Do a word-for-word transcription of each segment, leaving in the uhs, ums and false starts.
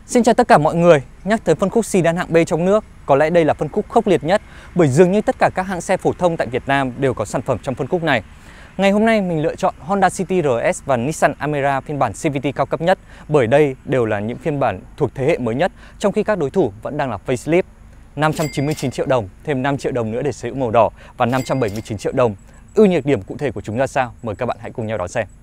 Xin chào tất cả mọi người. Nhắc tới phân khúc sedan hạng B trong nước, có lẽ đây là phân khúc khốc liệt nhất, bởi dường như tất cả các hãng xe phổ thông tại Việt Nam đều có sản phẩm trong phân khúc này. Ngày hôm nay mình lựa chọn Honda City R S và Nissan Almera phiên bản xê vê tê cao cấp nhất, bởi đây đều là những phiên bản thuộc thế hệ mới nhất, trong khi các đối thủ vẫn đang là facelift. năm trăm chín mươi chín triệu đồng, thêm năm triệu đồng nữa để sở hữu màu đỏ và năm trăm bảy mươi chín triệu đồng. Ưu nhược điểm cụ thể của chúng ra sao? Mời các bạn hãy cùng nhau đón xem.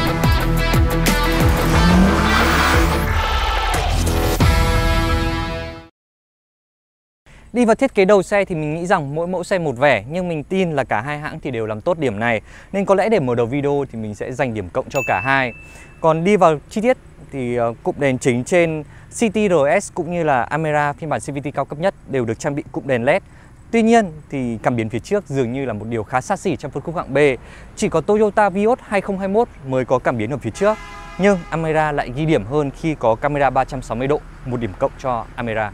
Đi vào thiết kế đầu xe thì mình nghĩ rằng mỗi mẫu xe một vẻ, nhưng mình tin là cả hai hãng thì đều làm tốt điểm này, nên có lẽ để mở đầu video thì mình sẽ dành điểm cộng cho cả hai. Còn đi vào chi tiết thì uh, cụm đèn chính trên City R S cũng như là Almera phiên bản xê vê tê cao cấp nhất đều được trang bị cụm đèn led. Tuy nhiên thì cảm biến phía trước dường như là một điều khá xa xỉ trong phân khúc hạng B. Chỉ có Toyota Vios hai không hai mốt mới có cảm biến ở phía trước, nhưng Almera lại ghi điểm hơn khi có camera ba trăm sáu mươi độ, một điểm cộng cho Almera.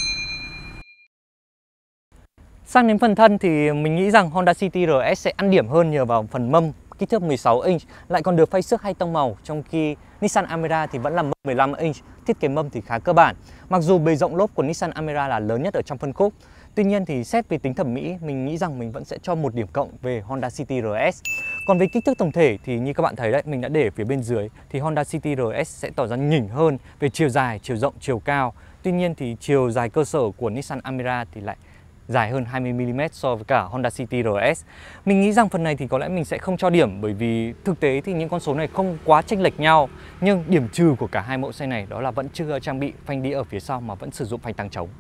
Sang đến phần thân thì mình nghĩ rằng Honda City R S sẽ ăn điểm hơn nhờ vào phần mâm kích thước mười sáu inch, lại còn được phay xước hay tông màu, trong khi Nissan Almera thì vẫn là mâm mười lăm inch, thiết kế mâm thì khá cơ bản. Mặc dù bề rộng lốp của Nissan Almera là lớn nhất ở trong phân khúc, tuy nhiên thì xét về tính thẩm mỹ, mình nghĩ rằng mình vẫn sẽ cho một điểm cộng về Honda City R S. Còn về kích thước tổng thể thì như các bạn thấy đấy, mình đã để ở phía bên dưới, thì Honda City R S sẽ tỏ ra nhỉnh hơn về chiều dài, chiều rộng, chiều cao. Tuy nhiên thì chiều dài cơ sở của Nissan Almera thì lại dài hơn hai mươi mi li mét so với cả Honda City R S. Mình nghĩ rằng phần này thì có lẽ mình sẽ không cho điểm, bởi vì thực tế thì những con số này không quá chênh lệch nhau. Nhưng điểm trừ của cả hai mẫu xe này đó là vẫn chưa trang bị phanh đĩa ở phía sau mà vẫn sử dụng phanh tăng trống.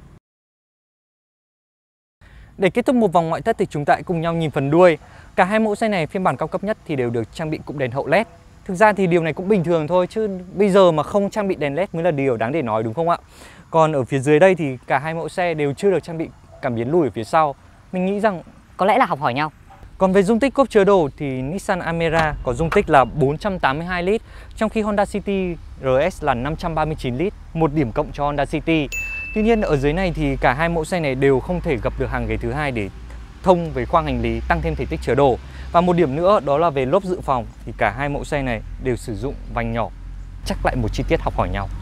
Để kết thúc một vòng ngoại thất thì chúng ta hãy cùng nhau nhìn phần đuôi. Cả hai mẫu xe này phiên bản cao cấp nhất thì đều được trang bị cụm đèn hậu led. Thực ra thì điều này cũng bình thường thôi, chứ bây giờ mà không trang bị đèn led mới là điều đáng để nói, đúng không ạ? Còn ở phía dưới đây thì cả hai mẫu xe đều chưa được trang bị cảm biến lùi ở phía sau. Mình nghĩ rằng có lẽ là học hỏi nhau. Còn về dung tích cốp chứa đồ thì Nissan Almera có dung tích là bốn trăm tám mươi hai lít, trong khi Honda City R S là năm trăm ba mươi chín lít, một điểm cộng cho Honda City. Tuy nhiên ở dưới này thì cả hai mẫu xe này đều không thể gập được hàng ghế thứ hai để thông với khoang hành lý, tăng thêm thể tích chứa đồ. Và một điểm nữa đó là về lốp dự phòng thì cả hai mẫu xe này đều sử dụng vành nhỏ, chắc lại một chi tiết học hỏi nhau.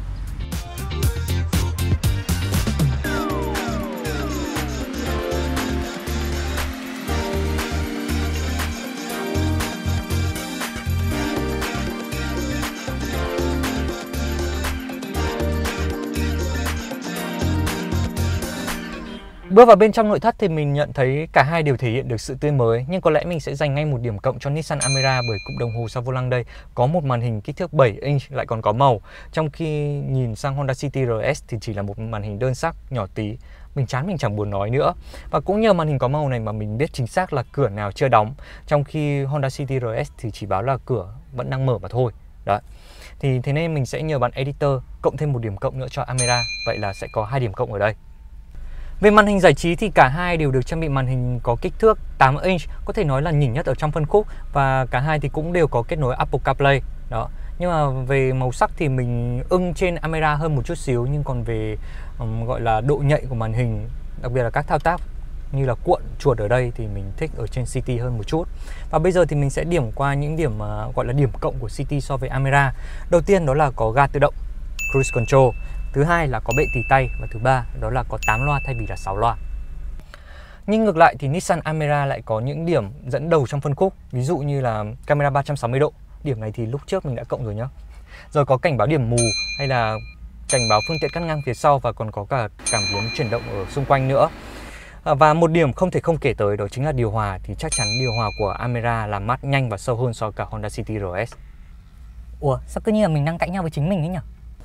Bước vào bên trong nội thất thì mình nhận thấy cả hai đều thể hiện được sự tươi mới, nhưng có lẽ mình sẽ dành ngay một điểm cộng cho Nissan Almera, bởi cụm đồng hồ sau vô lăng đây có một màn hình kích thước bảy inch lại còn có màu, trong khi nhìn sang Honda City R S thì chỉ là một màn hình đơn sắc nhỏ tí. Mình chán mình chẳng buồn nói nữa. Và cũng nhờ màn hình có màu này mà mình biết chính xác là cửa nào chưa đóng, trong khi Honda City R S thì chỉ báo là cửa vẫn đang mở mà thôi. Đấy. Thì thế nên mình sẽ nhờ bạn editor cộng thêm một điểm cộng nữa cho Almera, vậy là sẽ có hai điểm cộng ở đây. Về màn hình giải trí thì cả hai đều được trang bị màn hình có kích thước tám inch, có thể nói là nhỉnh nhất ở trong phân khúc, và cả hai thì cũng đều có kết nối Apple CarPlay. Đó. Nhưng mà về màu sắc thì mình ưng trên Almera hơn một chút xíu, nhưng còn về um, gọi là độ nhạy của màn hình, đặc biệt là các thao tác như là cuộn chuột ở đây thì mình thích ở trên City hơn một chút. Và bây giờ thì mình sẽ điểm qua những điểm uh, gọi là điểm cộng của City so với Almera. Đầu tiên đó là có ga tự động, cruise control. Thứ hai là có bệ tì tay, và thứ ba đó là có tám loa thay vì là sáu loa. Nhưng ngược lại thì Nissan Almera lại có những điểm dẫn đầu trong phân khúc, ví dụ như là camera ba trăm sáu mươi độ. Điểm này thì lúc trước mình đã cộng rồi nhá. Rồi có cảnh báo điểm mù, hay là cảnh báo phương tiện cắt ngang phía sau, và còn có cả cảm biến chuyển động ở xung quanh nữa. Và một điểm không thể không kể tới đó chính là điều hòa, thì chắc chắn điều hòa của Almera làm mát nhanh và sâu hơn so với cả Honda City R S. Ủa, sao cứ như là mình đang cãi nhau với chính mình ấy nhỉ?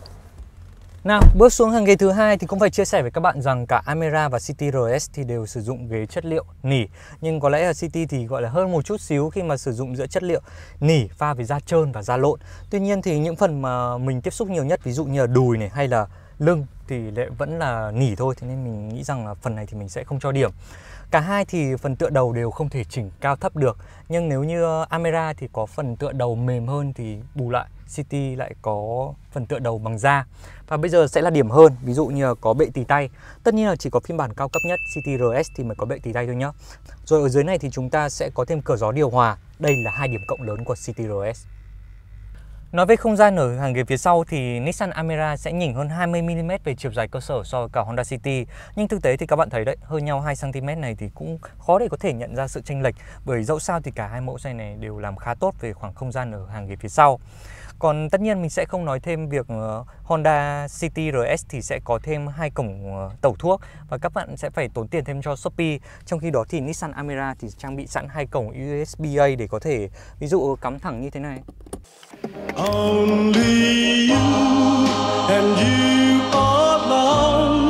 Nào, bước xuống hàng ghế thứ hai thì cũng phải chia sẻ với các bạn rằng cả Almera và City R S thì đều sử dụng ghế chất liệu nỉ, nhưng có lẽ là City thì gọi là hơn một chút xíu khi mà sử dụng giữa chất liệu nỉ pha với da trơn và da lộn. Tuy nhiên thì những phần mà mình tiếp xúc nhiều nhất, ví dụ như là đùi này hay là lưng thì lại vẫn là nỉ thôi, thế nên mình nghĩ rằng là phần này thì mình sẽ không cho điểm. Cả hai thì phần tựa đầu đều không thể chỉnh cao thấp được, nhưng nếu như Almera thì có phần tựa đầu mềm hơn thì bù lại City lại có phần tựa đầu bằng da. Và bây giờ sẽ là điểm hơn, ví dụ như là có bệ tì tay. Tất nhiên là chỉ có phiên bản cao cấp nhất City R S thì mới có bệ tì tay thôi nhá. Rồi ở dưới này thì chúng ta sẽ có thêm cửa gió điều hòa. Đây là hai điểm cộng lớn của City R S. Nói về không gian ở hàng ghế phía sau thì Nissan Almera sẽ nhỉnh hơn hai mươi mi li mét về chiều dài cơ sở so với cả Honda City. Nhưng thực tế thì các bạn thấy đấy, hơn nhau hai xăng ti mét này thì cũng khó để có thể nhận ra sự chênh lệch, bởi dẫu sao thì cả hai mẫu xe này đều làm khá tốt về khoảng không gian ở hàng ghế phía sau. Còn tất nhiên mình sẽ không nói thêm việc Honda City rờ ét thì sẽ có thêm hai cổng tẩu thuốc và các bạn sẽ phải tốn tiền thêm cho Shopee. Trong khi đó thì Nissan Almera thì trang bị sẵn hai cổng u ét bê A để có thể ví dụ cắm thẳng như thế này. Only you and you alone.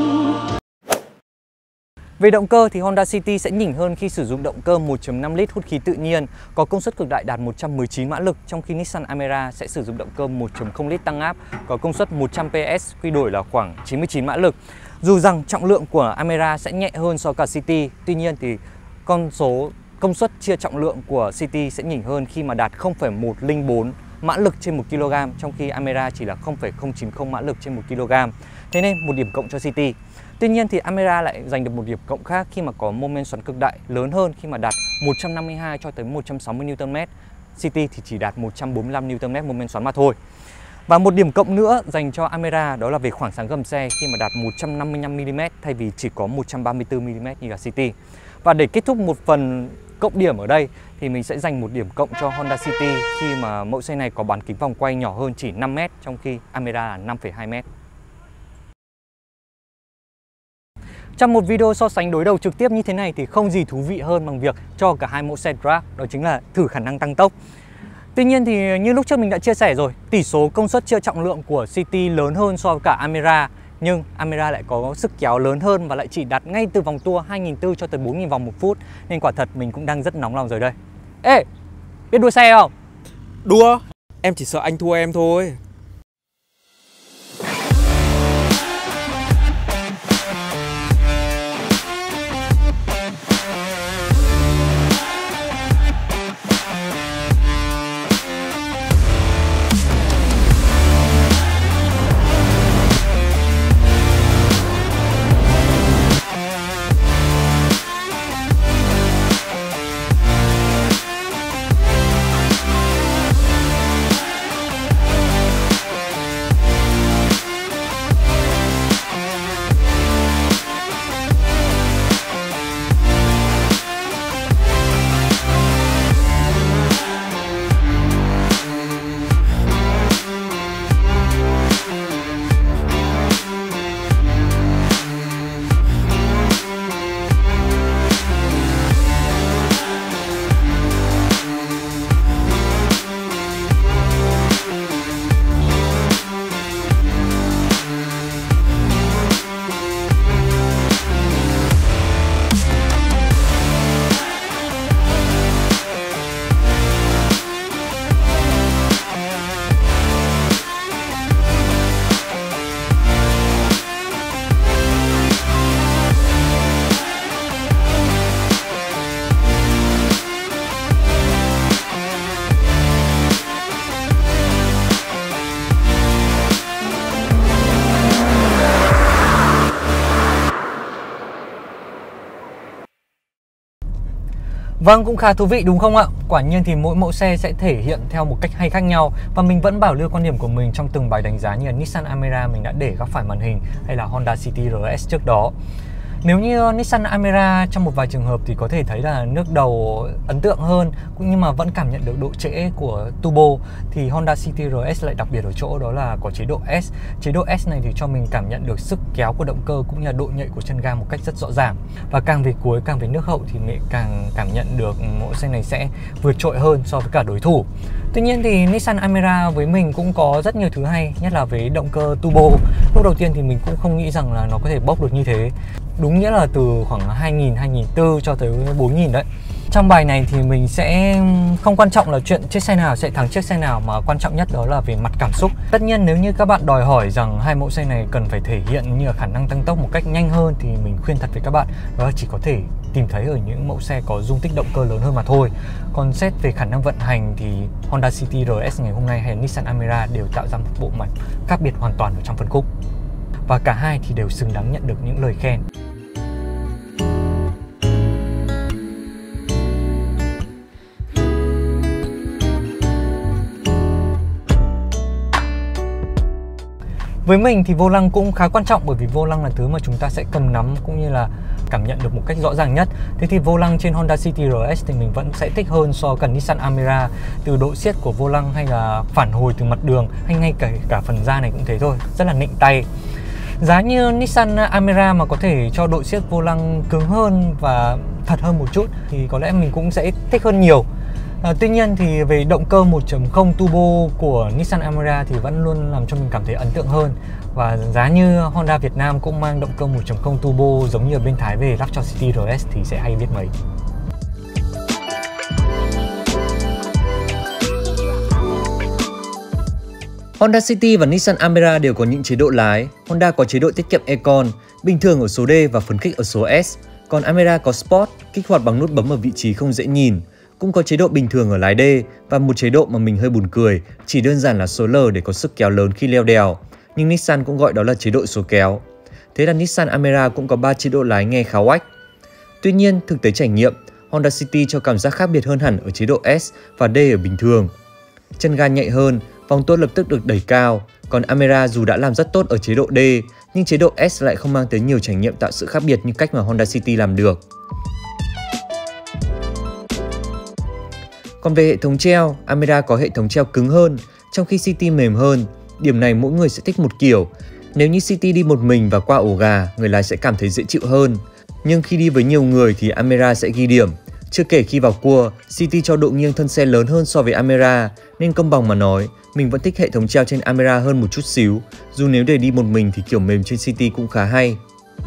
Về động cơ thì Honda City sẽ nhỉnh hơn khi sử dụng động cơ một chấm năm lít hút khí tự nhiên, có công suất cực đại đạt một trăm mười chín mã lực, trong khi Nissan Almera sẽ sử dụng động cơ một chấm không lít tăng áp, có công suất một trăm pê ét, quy đổi là khoảng chín mươi chín mã lực. Dù rằng trọng lượng của Almera sẽ nhẹ hơn so với cả City, tuy nhiên thì con số công suất chia trọng lượng của City sẽ nhỉnh hơn khi mà đạt không phẩy một không bốn mã lực trên một ki lô gam, trong khi Almera chỉ là không phẩy không chín không mã lực trên một ki lô gam. Thế nên một điểm cộng cho City. Tuy nhiên thì Almera lại giành được một điểm cộng khác khi mà có mô men xoắn cực đại lớn hơn khi mà đạt một trăm năm mươi hai cho tới một trăm sáu mươi niu tơn mét. City thì chỉ đạt một trăm bốn mươi lăm niu tơn mét mô men xoắn mà thôi. Và một điểm cộng nữa dành cho Almera đó là về khoảng sáng gầm xe khi mà đạt một trăm năm mươi lăm mi li mét thay vì chỉ có một trăm ba mươi tư mi li mét như là City. Và để kết thúc một phần cộng điểm ở đây thì mình sẽ dành một điểm cộng cho Honda City khi mà mẫu xe này có bán kính vòng quay nhỏ hơn chỉ năm mét, trong khi Almera là năm phẩy hai mét. Trong một video so sánh đối đầu trực tiếp như thế này thì không gì thú vị hơn bằng việc cho cả hai mẫu xe drag, đó chính là thử khả năng tăng tốc. Tuy nhiên thì như lúc trước mình đã chia sẻ rồi, tỷ số công suất chia trọng lượng của City lớn hơn so với cả Almera, nhưng Almera lại có sức kéo lớn hơn và lại chỉ đạt ngay từ vòng tua hai nghìn bốn trăm cho tới bốn nghìn vòng một phút, nên quả thật mình cũng đang rất nóng lòng rồi đây. Ê, biết đua xe không? Đua? Em chỉ sợ anh thua em thôi. Vâng, cũng khá thú vị đúng không ạ? Quả nhiên thì mỗi mẫu xe sẽ thể hiện theo một cách hay khác nhau. Và mình vẫn bảo lưu quan điểm của mình trong từng bài đánh giá như là Nissan Almera mình đã để góc phải màn hình, hay là Honda City rờ ét trước đó. Nếu như Nissan Almera trong một vài trường hợp thì có thể thấy là nước đầu ấn tượng hơn, cũng như mà vẫn cảm nhận được độ trễ của turbo, thì Honda City rờ ét lại đặc biệt ở chỗ đó là có chế độ S. Chế độ S này thì cho mình cảm nhận được sức kéo của động cơ cũng như là độ nhạy của chân ga một cách rất rõ ràng. Và càng về cuối, càng về nước hậu thì mình càng cảm nhận được mẫu xe này sẽ vượt trội hơn so với cả đối thủ. Tuy nhiên thì Nissan Almera với mình cũng có rất nhiều thứ hay, nhất là với động cơ turbo. Lúc đầu tiên thì mình cũng không nghĩ rằng là nó có thể bốc được như thế. Đúng nghĩa là từ khoảng hai nghìn, hai nghìn bốn trăm cho tới bốn nghìn đấy. Trong bài này thì mình sẽ không quan trọng là chuyện chiếc xe nào sẽ thắng chiếc xe nào, mà quan trọng nhất đó là về mặt cảm xúc. Tất nhiên nếu như các bạn đòi hỏi rằng hai mẫu xe này cần phải thể hiện như là khả năng tăng tốc một cách nhanh hơn thì mình khuyên thật với các bạn đó là chỉ có thể tìm thấy ở những mẫu xe có dung tích động cơ lớn hơn mà thôi. Còn xét về khả năng vận hành thì Honda City rờ ét ngày hôm nay hay Nissan Almera đều tạo ra một bộ mặt khác biệt hoàn toàn ở trong phân khúc. Và cả hai thì đều xứng đáng nhận được những lời khen. Với mình thì vô lăng cũng khá quan trọng, bởi vì vô lăng là thứ mà chúng ta sẽ cầm nắm cũng như là cảm nhận được một cách rõ ràng nhất. Thế thì vô lăng trên Honda City R S thì mình vẫn sẽ thích hơn so với cả Nissan Almera, từ độ siết của vô lăng hay là phản hồi từ mặt đường hay ngay cả cả phần da này cũng thế thôi, rất là nịnh tay. Giá như Nissan Almera mà có thể cho độ siết vô lăng cứng hơn và thật hơn một chút thì có lẽ mình cũng sẽ thích hơn nhiều. À, tuy nhiên thì về động cơ một chấm không turbo của Nissan Almera thì vẫn luôn làm cho mình cảm thấy ấn tượng hơn. Và giá như Honda Việt Nam cũng mang động cơ một chấm không turbo giống như ở bên Thái về lắp cho City R S thì sẽ hay biết mấy. Honda City và Nissan Almera đều có những chế độ lái. Honda có chế độ tiết kiệm Econ, bình thường ở số D và phấn khích ở số S. Còn Almera có Sport, kích hoạt bằng nút bấm ở vị trí không dễ nhìn. Cũng có chế độ bình thường ở lái D và một chế độ mà mình hơi buồn cười, chỉ đơn giản là số L để có sức kéo lớn khi leo đèo. Nhưng Nissan cũng gọi đó là chế độ số kéo. Thế là Nissan Almera cũng có ba chế độ lái nghe khá oách. Tuy nhiên, thực tế trải nghiệm, Honda City cho cảm giác khác biệt hơn hẳn ở chế độ S và D ở bình thường. Chân ga nhạy hơn, vòng tua lập tức được đẩy cao, còn Almera dù đã làm rất tốt ở chế độ D, nhưng chế độ S lại không mang tới nhiều trải nghiệm tạo sự khác biệt như cách mà Honda City làm được. Còn về hệ thống treo, Almera có hệ thống treo cứng hơn, trong khi City mềm hơn. Điểm này mỗi người sẽ thích một kiểu. Nếu như City đi một mình và qua ổ gà, người lái sẽ cảm thấy dễ chịu hơn. Nhưng khi đi với nhiều người thì Almera sẽ ghi điểm. Chưa kể khi vào cua, City cho độ nghiêng thân xe lớn hơn so với Almera, nên công bằng mà nói, mình vẫn thích hệ thống treo trên Almera hơn một chút xíu. Dù nếu để đi một mình thì kiểu mềm trên City cũng khá hay.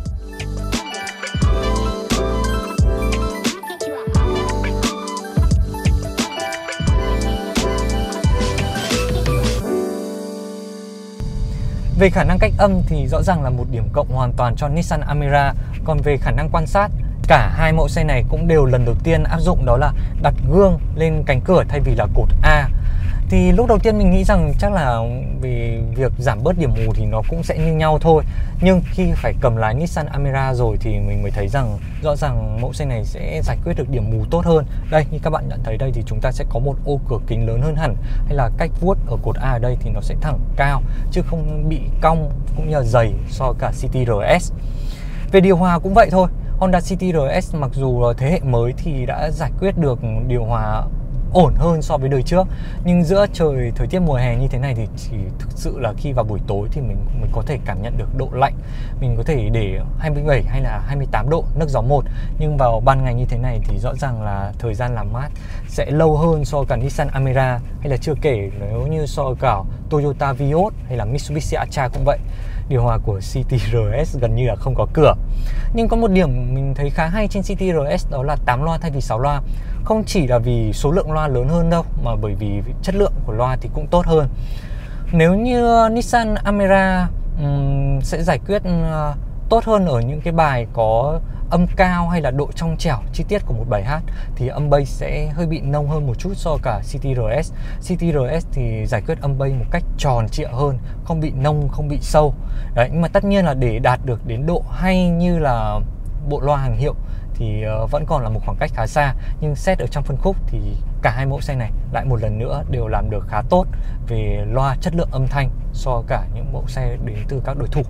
Về khả năng cách âm thì rõ ràng là một điểm cộng hoàn toàn cho Nissan Almera. Còn về khả năng quan sát, cả hai mẫu xe này cũng đều lần đầu tiên áp dụng đó là đặt gương lên cánh cửa thay vì là cột A. Thì lúc đầu tiên mình nghĩ rằng chắc là vì việc giảm bớt điểm mù thì nó cũng sẽ như nhau thôi. Nhưng khi phải cầm lái Nissan Almera rồi thì mình mới thấy rằng rõ ràng mẫu xe này sẽ giải quyết được điểm mù tốt hơn. Đây, như các bạn nhận thấy đây thì chúng ta sẽ có một ô cửa kính lớn hơn hẳn, hay là cách vuốt ở cột A ở đây thì nó sẽ thẳng cao chứ không bị cong cũng như là dày so với cả City R S. Về điều hòa cũng vậy thôi. Honda City R S mặc dù thế hệ mới thì đã giải quyết được điều hòa ổn hơn so với đời trước, nhưng giữa trời thời tiết mùa hè như thế này thì chỉ thực sự là khi vào buổi tối thì mình mình có thể cảm nhận được độ lạnh. Mình có thể để hai mươi bảy hay là hai mươi tám độ nấc gió một, nhưng vào ban ngày như thế này thì rõ ràng là thời gian làm mát sẽ lâu hơn so với cả Nissan Almera, hay là chưa kể nếu như so với cả Toyota Vios hay là Mitsubishi Atra cũng vậy. Điều hòa của City R S gần như là không có cửa. Nhưng có một điểm mình thấy khá hay trên City R S đó là tám loa thay vì sáu loa. Không chỉ là vì số lượng loa lớn hơn đâu, mà bởi vì chất lượng của loa thì cũng tốt hơn. Nếu như Nissan Almera um, sẽ giải quyết uh, tốt hơn ở những cái bài có âm cao hay là độ trong trẻo chi tiết của một bài hát, thì âm bass sẽ hơi bị nông hơn một chút so với cả City R S. City R S thì giải quyết âm bass một cách tròn trịa hơn, không bị nông, không bị sâu. Đấy, nhưng mà tất nhiên là để đạt được đến độ hay như là bộ loa hàng hiệu thì uh, vẫn còn là một khoảng cách khá xa. Nhưng xét ở trong phân khúc thì cả hai mẫu xe này lại một lần nữa đều làm được khá tốt về loa, chất lượng âm thanh so với cả những mẫu xe đến từ các đối thủ.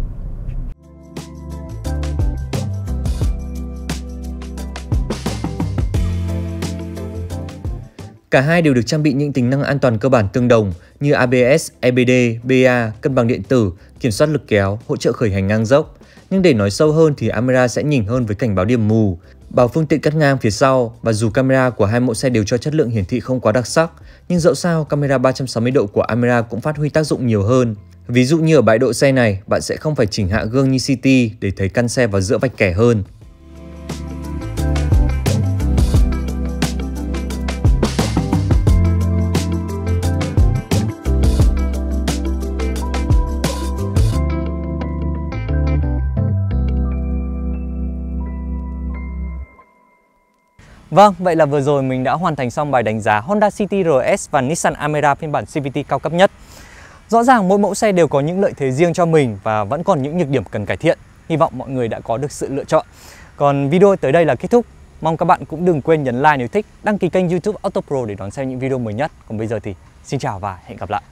Cả hai đều được trang bị những tính năng an toàn cơ bản tương đồng như A B S, E B D, B A, cân bằng điện tử, kiểm soát lực kéo, hỗ trợ khởi hành ngang dốc. Nhưng để nói sâu hơn thì Almera sẽ nhỉnh hơn với cảnh báo điểm mù, bảo phương tiện cắt ngang phía sau, và dù camera của hai mẫu xe đều cho chất lượng hiển thị không quá đặc sắc, nhưng dẫu sao camera ba trăm sáu mươi độ của Almera cũng phát huy tác dụng nhiều hơn. Ví dụ như ở bãi đỗ xe này, bạn sẽ không phải chỉnh hạ gương như City để thấy căn xe vào giữa vạch kẻ hơn. Vâng, vậy là vừa rồi mình đã hoàn thành xong bài đánh giá Honda City R S và Nissan Almera phiên bản xê vê tê cao cấp nhất. Rõ ràng mỗi mẫu xe đều có những lợi thế riêng cho mình và vẫn còn những nhược điểm cần cải thiện. Hy vọng mọi người đã có được sự lựa chọn. Còn video tới đây là kết thúc. Mong các bạn cũng đừng quên nhấn like nếu thích, đăng ký kênh YouTube AutoPro để đón xem những video mới nhất. Còn bây giờ thì xin chào và hẹn gặp lại.